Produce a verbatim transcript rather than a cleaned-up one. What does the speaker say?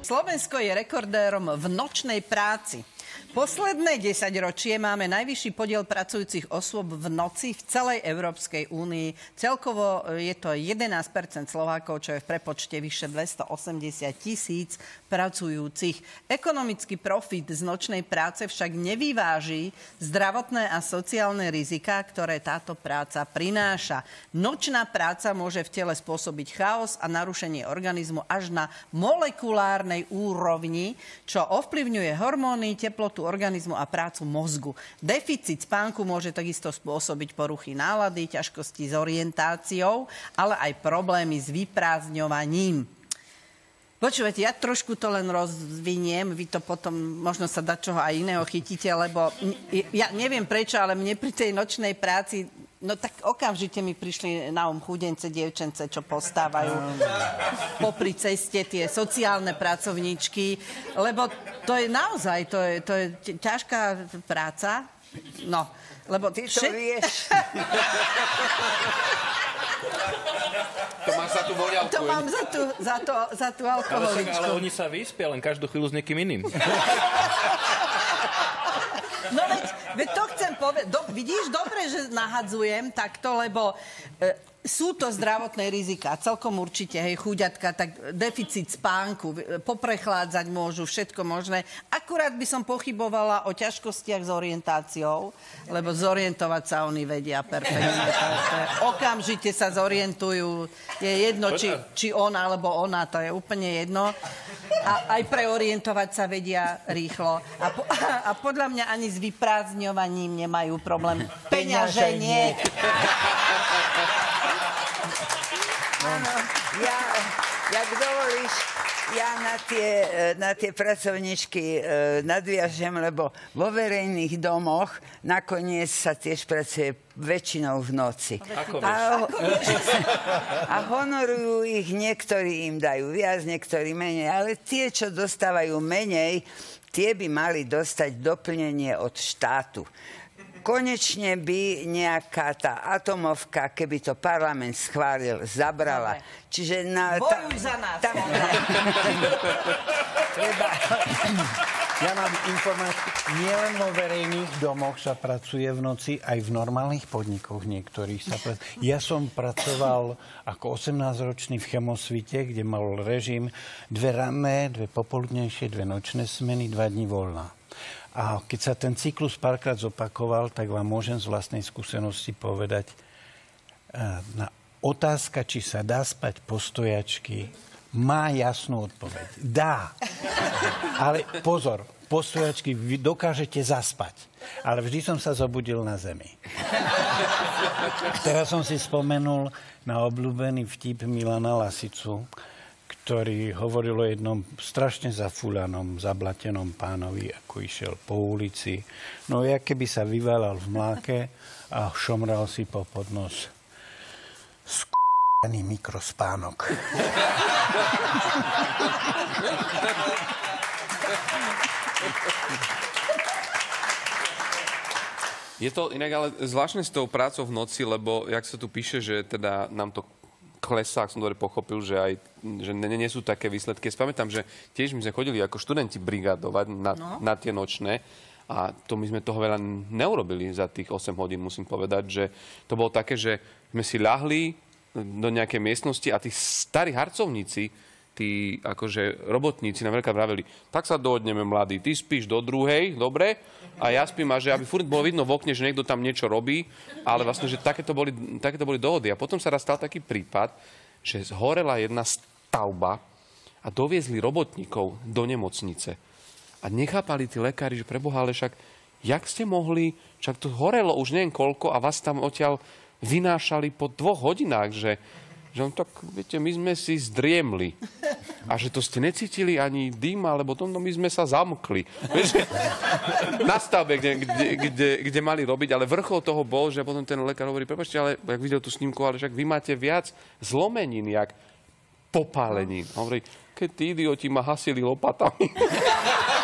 Slovensko je rekordérom v nočnej práci. Posledné desaťročie máme najvyšší podiel pracujúcich osôb v noci v celej Európskej únii. Celkovo je to jedenásť percent Slovákov, čo je v prepočte vyše dvestoosemdesiat tisíc pracujúcich. Ekonomický profit z nočnej práce však nevyváži zdravotné a sociálne riziká, ktoré táto práca prináša. Nočná práca môže v tele spôsobiť chaos a narušenie organizmu až na molekulárnej úrovni, čo ovplyvňuje hormóny, teplotu organizmu a prácu mozgu. Deficit spánku môže takisto spôsobiť poruchy nálady, ťažkosti s orientáciou, ale aj problémy s vyprázdňovaním. Počúvajte, ja trošku to len rozviniem, vy to potom možno sa dá čoho aj iného chytíte, lebo ja neviem prečo, ale mne pri tej nočnej práci, no tak okamžite mi prišli na um chudence, dievčence, čo postávajú popri ceste, tie sociálne pracovníčky, lebo to je naozaj, to je, to je ťažká práca. No, lebo... Ty to všet... vieš. To máš za tú voňavku. To mám za tú, za to, za tú alkoholičku. Ale, ale oni sa vyspia len každú chvíľu s niekým iným. No veď, veď to chcem povedať. Do, vidíš, dobre, že nahadzujem takto, lebo e, sú to zdravotné rizika. Celkom určite, hej, chúďatka, tak deficit spánku, poprechádzať môžu, všetko možné. Akurát by som pochybovala o ťažkostiach s orientáciou, lebo zorientovať sa oni vedia perfektne. Okamžite sa zorientujú. Je jedno, či, či on alebo ona, to je úplne jedno. A aj preorientovať sa vedia rýchlo. A, po, a podľa mňa ani s vyprázdňovaním nemajú problém. Peňaženie. Áno, ja, jak dovolíš, ja na tie, na tie pracovničky nadviažem, lebo vo verejných domoch nakoniec sa tiež pracuje väčšinou v noci. Ako a, a honorujú ich, niektorí im dajú viac, niektorí menej, ale tie, čo dostávajú menej, tie by mali dostať doplnenie od štátu. Konečne by nejaká tá atomovka, keby to parlament schválil, zabrala. Dobre. Čiže na... Bojuj za nás. Tam, Treba... Ja mám informáciu, nielen vo verejných domoch sa pracuje v noci, aj v normálnych podnikoch niektorých sa pracuje. Ja som pracoval ako osemnásťročný v Chemosvite, kde mal režim dve ranné, dve popoludnejšie, dve nočné smeny, dva dní voľna. A keď sa ten cyklus párkrát zopakoval, tak vám môžem z vlastnej skúsenosti povedať, na otázka, či sa dá spať po stojačky, má jasnú odpoveď. Dá. Ale pozor, po stojačky vy dokážete zaspať. Ale vždy som sa zobudil na zemi. Teraz som si spomenul na obľúbený vtip Milana Lasicu, ktorý hovoril o jednom strašne zafúľanom, zablatenom pánovi, ako išiel po ulici. No jak keby sa vyvalal v mláke a šomral si po podnos sk***aný mikrospánok. Je to inak ale zvláštne s tou prácou v noci, lebo jak sa tu píše, že teda nám to klesá, ak som dobre pochopil, že aj že nie, nie sú také výsledky. Ja pamätám, že tiež my sme chodili ako študenti brigadovať na, no. na tie nočné a to my sme toho veľa neurobili za tých osem hodín, musím povedať, že to bolo také, že sme si ľahli do nejakej miestnosti a tí starí harcovníci, tí akože robotníci nám veľká vraveli, tak sa dohodneme, mladí, ty spíš do druhej, dobre, a ja spím, a že aby furt bolo vidno v okne, že niekto tam niečo robí, ale vlastne, že takéto boli, takéto boli dohody. A potom sa raz stal taký prípad, že zhorela jedna stavba a doviezli robotníkov do nemocnice. A nechápali tí lekári, že preboha, ale však, jak ste mohli, však to horelo už neviem koľko a vás tam odtiaľ vynášali po dvoch hodinách, že že on tak, viete, my sme si zdriemli. A že to ste necítili ani dým, alebo to, no my sme sa zamkli. Vieš, na stavbe, kde, kde, kde, kde mali robiť, ale vrchol toho bol, že potom ten lekár hovorí, prepáčte, ale jak videl tú snímku, ale však vy máte viac zlomenín, jak popálenín. A hovorí, keď tí idioti ma hasili lopatami.